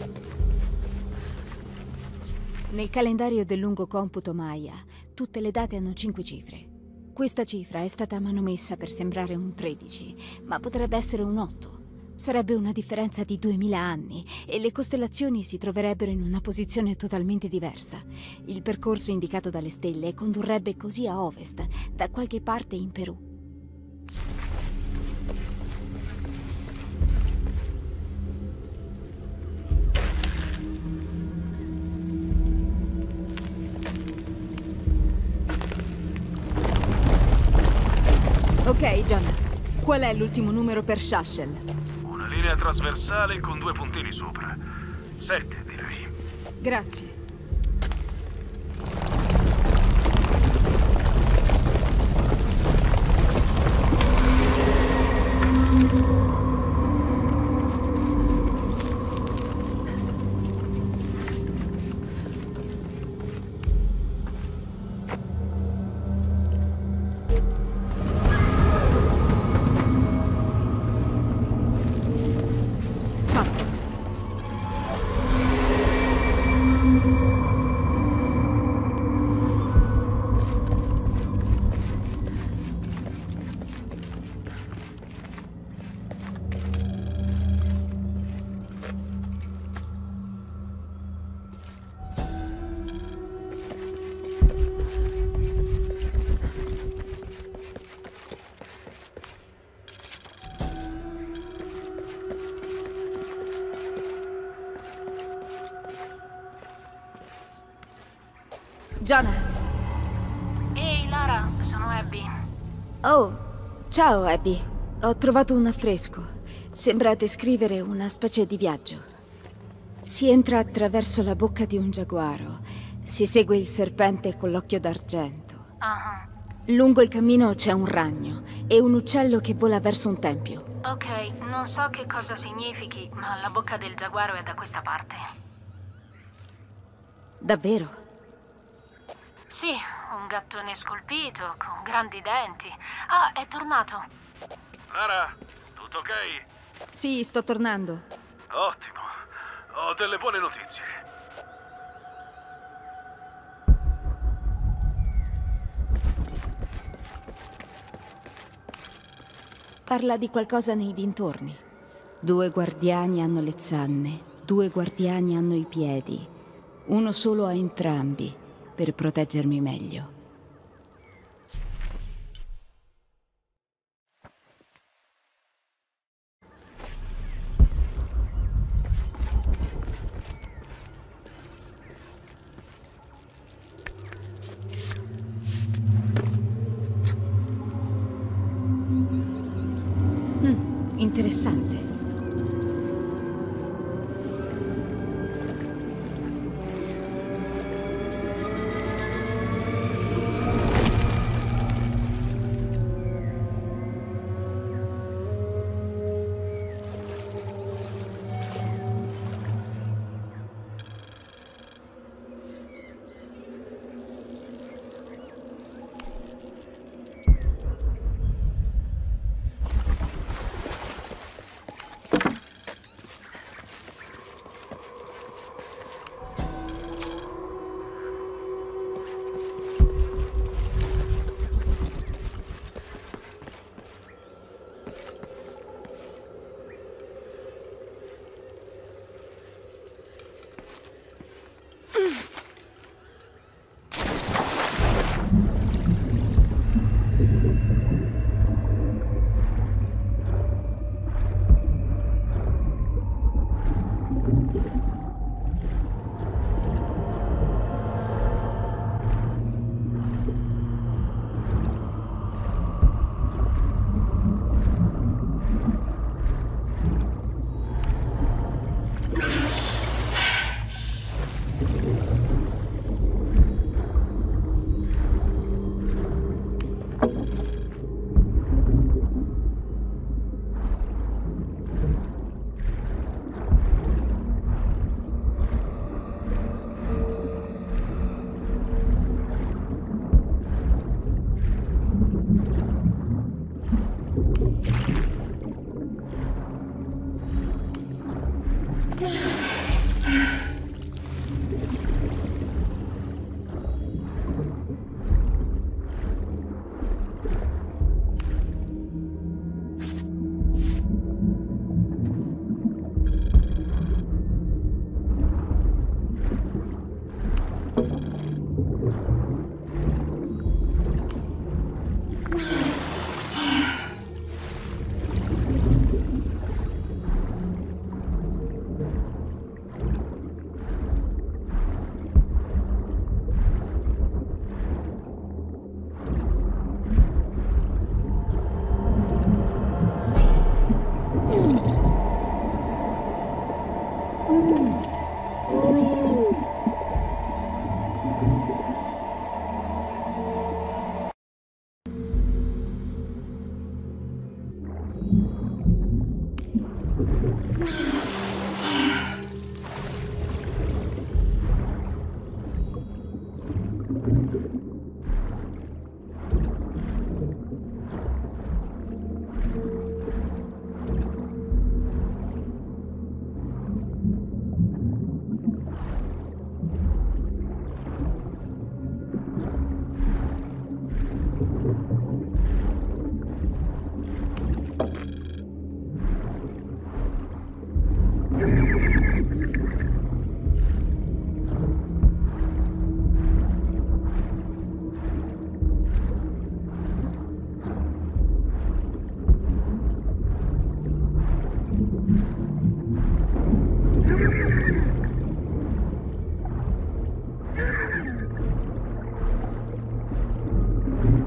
[SPEAKER 2] Nel calendario del lungo computo Maya, tutte le date hanno 5 cifre. Questa cifra è stata manomessa per sembrare un 13, ma potrebbe essere un 8. Sarebbe una differenza di 2000 anni e le costellazioni si troverebbero in una posizione totalmente diversa. Il percorso indicato dalle stelle condurrebbe così a ovest, da qualche parte in Perù. Ok, John. Qual è l'ultimo numero per Shashel?
[SPEAKER 12] Una linea trasversale con 2 puntini sopra. 7, direi.
[SPEAKER 2] Grazie. Jonah.
[SPEAKER 8] Ehi, Lara, sono Abby.
[SPEAKER 2] Oh, ciao Abby. Ho trovato un affresco. Sembra descrivere una specie di viaggio. Si entra attraverso la bocca di un giaguaro. Si segue il serpente con l'occhio d'argento. Lungo il cammino c'è un ragno e un uccello che vola verso un tempio.
[SPEAKER 8] Ok, non so che cosa significhi, ma la bocca del giaguaro è da questa parte.
[SPEAKER 2] Davvero?
[SPEAKER 8] Sì, un gattone scolpito, con grandi denti. Ah, è tornato.
[SPEAKER 12] Lara, tutto ok?
[SPEAKER 2] Sì, sto tornando.
[SPEAKER 12] Ottimo. Ho delle buone notizie.
[SPEAKER 2] Parla di qualcosa nei dintorni. 2 guardiani hanno le zanne, 2 guardiani hanno i piedi. Uno solo a entrambi, per proteggermi meglio. Interessante.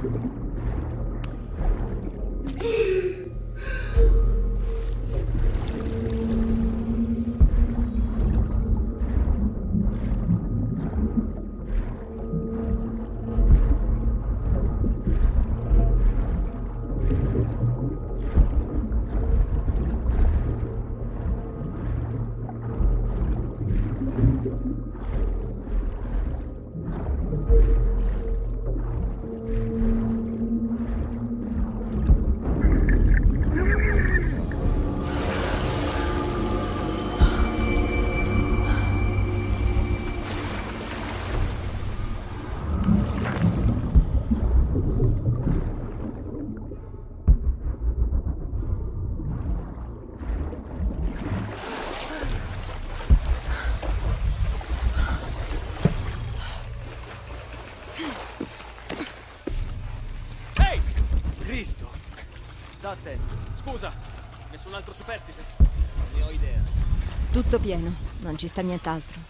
[SPEAKER 10] Sta attento. Scusa, nessun altro superstite? Non ne ho idea.
[SPEAKER 2] Tutto pieno, non ci sta nient'altro.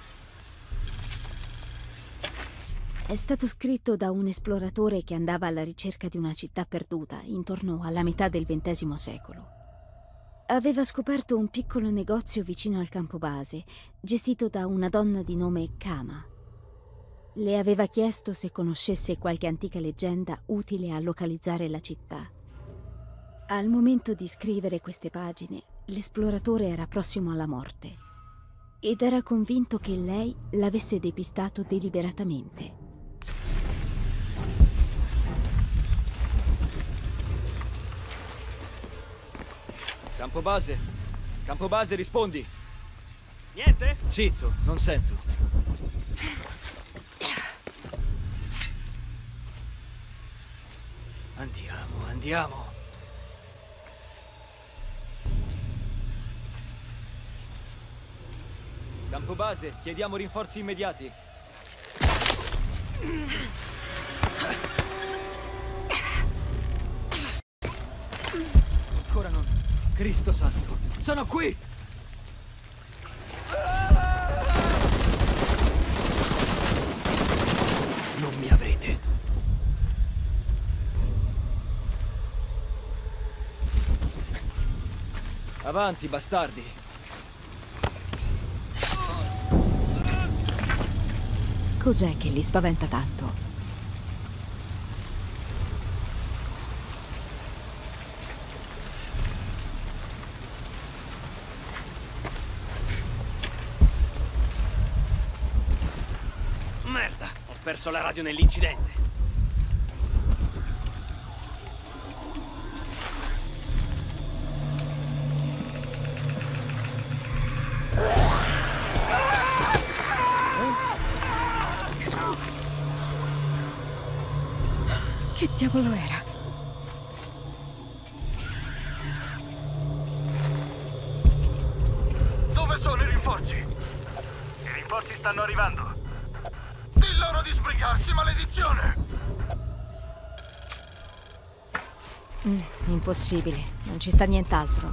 [SPEAKER 2] È stato scritto da un esploratore che andava alla ricerca di una città perduta intorno alla metà del XX secolo. Aveva scoperto un piccolo negozio vicino al campo base, gestito da una donna di nome Kama. Le aveva chiesto se conoscesse qualche antica leggenda utile a localizzare la città. Al momento di scrivere queste pagine, l'esploratore era prossimo alla morte ed era convinto che lei l'avesse depistato deliberatamente.
[SPEAKER 10] Campo base, rispondi. Niente? Zitto, non sento. Andiamo. Campo base, chiediamo rinforzi immediati. Ancora non. Cristo santo, sono qui! Non mi avrete. Avanti, bastardi!
[SPEAKER 2] Cos'è che li spaventa tanto?
[SPEAKER 10] Merda, ho perso la radio nell'incidente.
[SPEAKER 2] Che diavolo era?
[SPEAKER 14] Dove sono i rinforzi? I rinforzi stanno arrivando. Di loro di sbrigarsi, maledizione!
[SPEAKER 2] Impossibile, non ci sta nient'altro.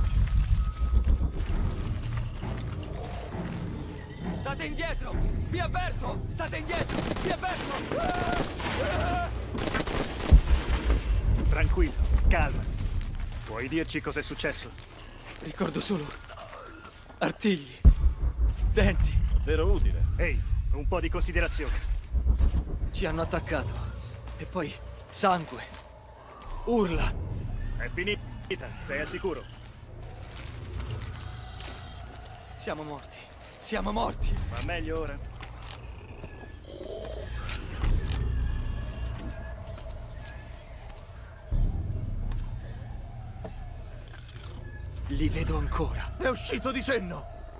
[SPEAKER 10] State indietro! Vi avverto! State indietro! Vi avverto!
[SPEAKER 9] Tranquillo, calma. Puoi dirci cos'è successo?
[SPEAKER 10] Ricordo solo artigli, denti.
[SPEAKER 15] Vero utile.
[SPEAKER 9] Ehi, un po' di considerazione.
[SPEAKER 10] Ci hanno attaccato. E poi sangue. Urla.
[SPEAKER 9] È finita, sei al sicuro?
[SPEAKER 10] Siamo morti.
[SPEAKER 9] Va meglio ora?
[SPEAKER 10] Li vedo ancora.
[SPEAKER 15] È uscito di senno!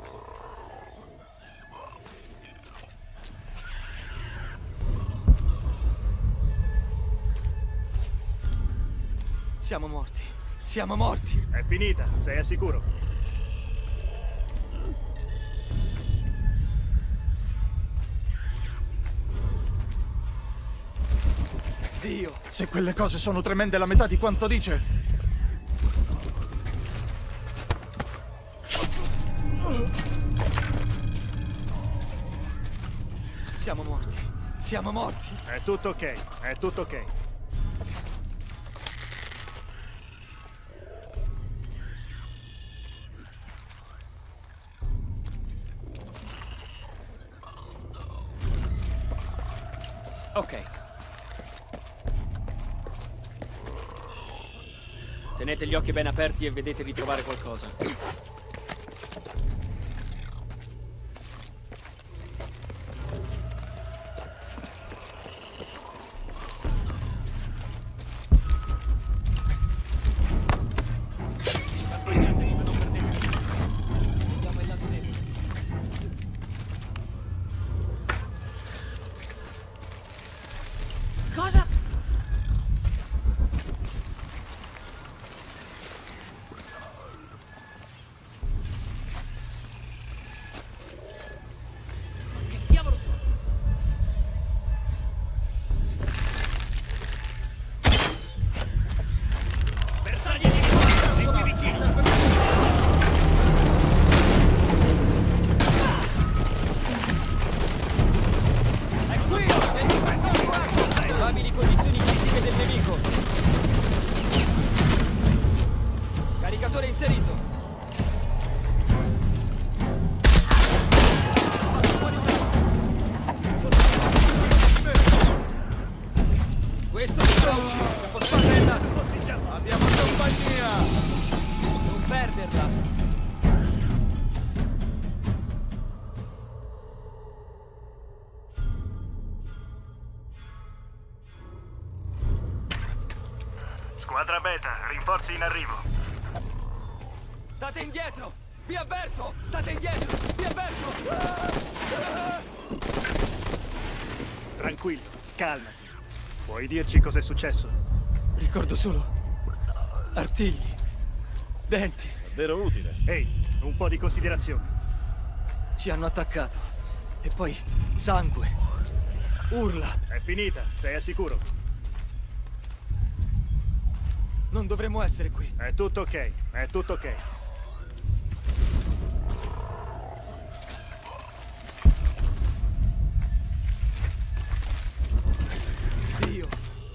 [SPEAKER 10] Siamo morti.
[SPEAKER 9] È finita, sei al sicuro?
[SPEAKER 10] Dio!
[SPEAKER 15] Se quelle cose sono tremende la metà di quanto dice...
[SPEAKER 10] Siamo morti.
[SPEAKER 9] È tutto ok,
[SPEAKER 10] Ok. Tenete gli occhi ben aperti e vedete di trovare qualcosa.
[SPEAKER 11] Cosa?
[SPEAKER 10] Probabili condizioni critiche del nemico. Caricatore inserito. Questo è il capospalla è andato.
[SPEAKER 14] Abbiamo compagnia.
[SPEAKER 10] Non perderla.
[SPEAKER 12] Squadra Beta, rinforzi in arrivo.
[SPEAKER 10] State indietro! Vi avverto! State indietro! Vi avverto!
[SPEAKER 9] Tranquillo, calmati. Puoi dirci cos'è successo?
[SPEAKER 10] Ricordo solo artigli, denti.
[SPEAKER 9] Davvero utile. Ehi, un po' di considerazione.
[SPEAKER 10] Ci hanno attaccato. E poi sangue. Urla.
[SPEAKER 9] È finita, sei al sicuro?
[SPEAKER 10] Non dovremmo essere qui.
[SPEAKER 9] È tutto ok, è tutto ok.
[SPEAKER 10] Dio.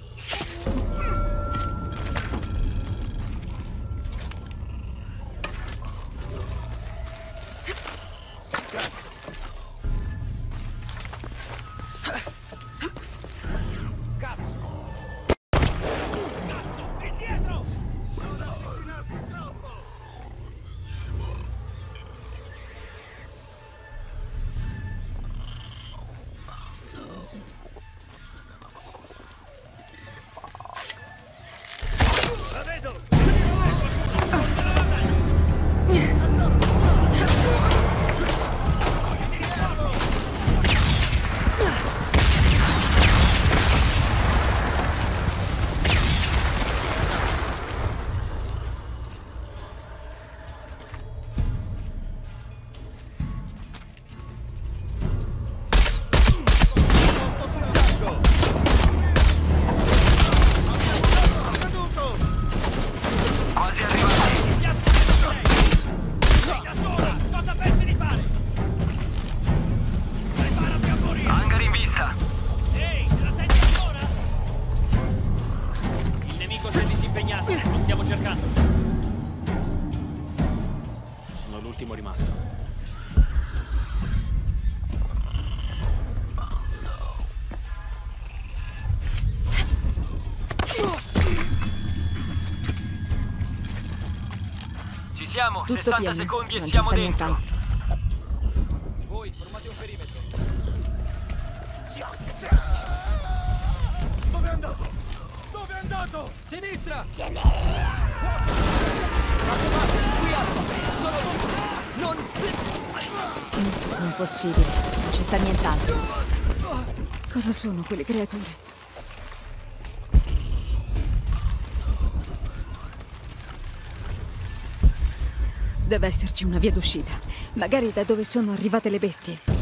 [SPEAKER 12] Siamo,
[SPEAKER 2] tutto
[SPEAKER 12] 60
[SPEAKER 2] pieno.
[SPEAKER 12] secondi e
[SPEAKER 2] Non
[SPEAKER 12] siamo
[SPEAKER 2] ci sta
[SPEAKER 12] dentro.
[SPEAKER 2] nient'altro.
[SPEAKER 10] Voi formate un perimetro.
[SPEAKER 14] Dove è andato? Dove è andato?
[SPEAKER 10] Sinistra!
[SPEAKER 2] Qui
[SPEAKER 10] Non...
[SPEAKER 2] Impossibile, non ci sta nient'altro. Cosa sono quelle creature? Deve esserci una via d'uscita, magari da dove sono arrivate le bestie.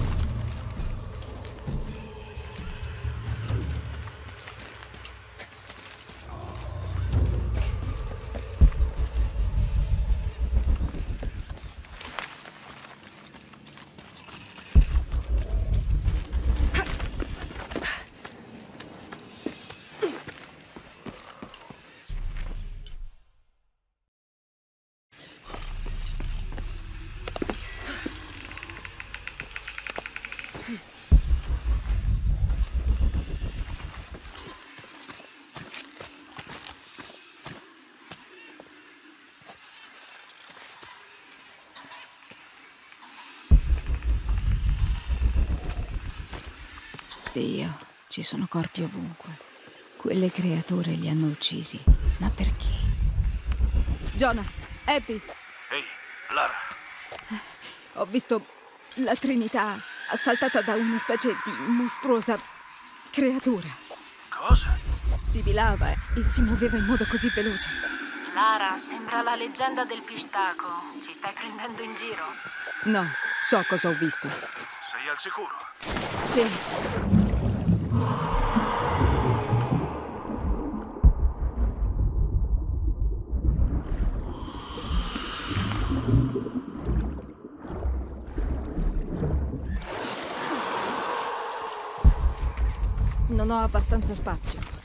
[SPEAKER 2] Dio, ci sono corpi ovunque. Quelle creature li hanno uccisi. Ma perché? Jonah, Abby.
[SPEAKER 12] Ehi, Lara.
[SPEAKER 2] Ho visto la Trinità assaltata da una specie di mostruosa creatura.
[SPEAKER 12] Cosa?
[SPEAKER 2] Sibilava e si muoveva in modo così veloce.
[SPEAKER 8] Lara, sembra la leggenda del pistacco. Ci stai prendendo in giro?
[SPEAKER 2] No, so cosa ho visto.
[SPEAKER 12] Sei al sicuro?
[SPEAKER 2] Sì. Non ho abbastanza spazio.